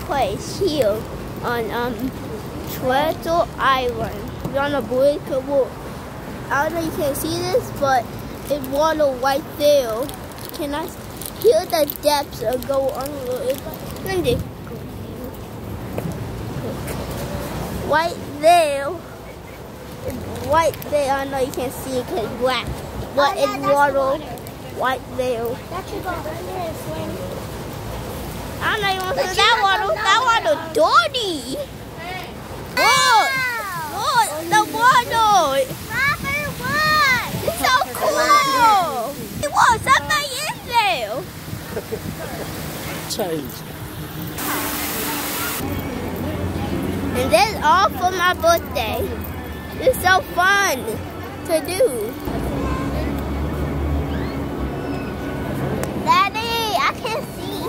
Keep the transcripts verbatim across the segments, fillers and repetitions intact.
place here on um Treasure Island. We're on a breakable. I don't know if you can see this, but it's water right there. Can I hear the depths of go under? Let me just go here. Right there. It's right there. I know you can see it because it's black. But Oh, yeah, it's that's water, the water. right there. That should go under and swim. I don't know you want to But see you that don't water. know That water that. dirty. Look. Wow. Look, the water. Robert, what? It's so cool. Whoa, somebody in there. Change. And that's all for my birthday. It's so fun to do. Daddy, I can't see.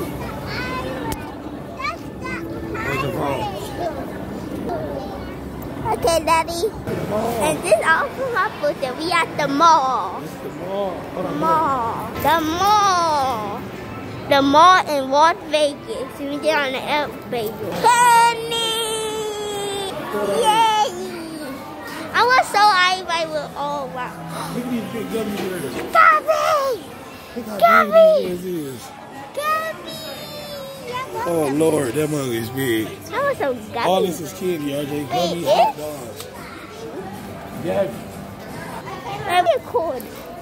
Where's your phone? Okay, Daddy. And this is all for my birthday. We at the mall. It's the mall. Hold on, Mall. The mall. The mall in Las Vegas. We get on the elevator. Penny! Yay! I was so hyped with all wow. look at these big gummy bears. Gabby! Look how Gummy! big these bears is. Gabby! Oh Lord, that mug is big. That was so gummy. All this is candy, R J. Gummy Wait, hot it? dogs. Gabby. Let me record.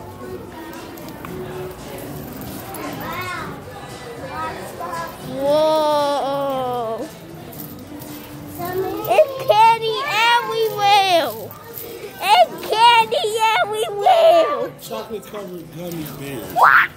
Whoa! It's candy everywhere! It's candy everywhere! Chocolate covered gummy bears. What?